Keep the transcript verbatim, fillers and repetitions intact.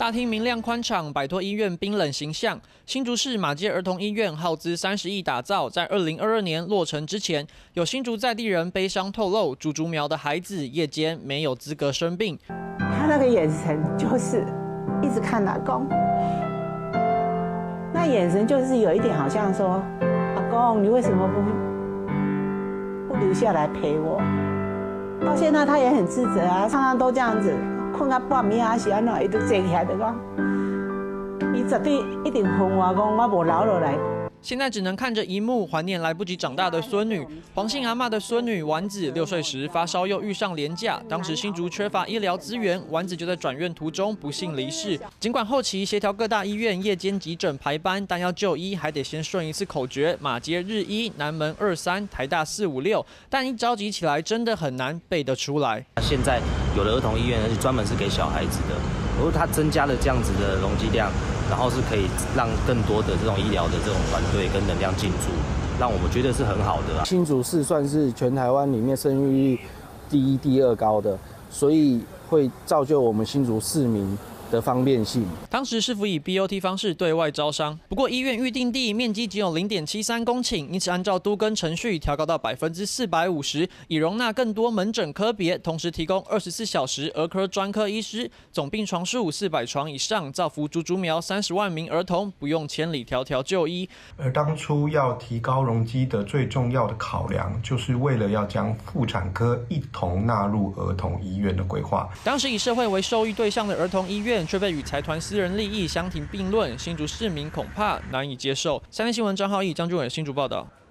大厅明亮宽敞，摆脱医院冰冷形象。新竹市马街儿童医院耗资三十亿打造，在二零二二年落成之前，有新竹在地人悲伤透露，竹竹苗的孩子夜间没有资格生病。 他那个眼神就是一直看阿公，那眼神就是有一点好像说：“阿公，你为什么不不留下来陪我？”到现在他也很自责啊，常常都这样子。 困到半暝还是安怎，伊都坐起来就讲，伊绝对一定恨我，讲我无留落来。 现在只能看着一幕，怀念来不及长大的孙女。黄姓阿嬷的孙女丸子六岁时发烧，又遇上连假，当时新竹缺乏医疗资源，丸子就在转院途中不幸离世。尽管后期协调各大医院夜间急诊排班，但要就医还得先顺一次口诀：马街日一，南门二三，台大四五六。但一着急起来，真的很难背得出来。 现在有的儿童医院是专门是给小孩子的，如果它增加了这样子的容积量。 然后是可以让更多的这种医疗的这种团队跟能量进驻，让我们觉得是很好的、啊。 新竹市算是全台湾里面生育率第一、第二高的，所以会造就我们新竹市民的方便性。 当时市府以 B O T 方式对外招商，不过医院预定地面积仅有 零点七三公顷，因此按照都更程序调高到百分之四百五十，以容纳更多门诊科别，同时提供二十四小时儿科专科医师，总病床数四百床以上，造福竹竹苗三十万名儿童，不用千里迢迢就医。 而当初要提高容积的最重要的考量，就是为了要将妇产科一同纳入儿童医院的规划。 当时以社会为受益对象的儿童医院，却被与财团私人利益相提并论，新竹市民恐怕难以接受。三立新闻张浩义、张俊伟新竹报道。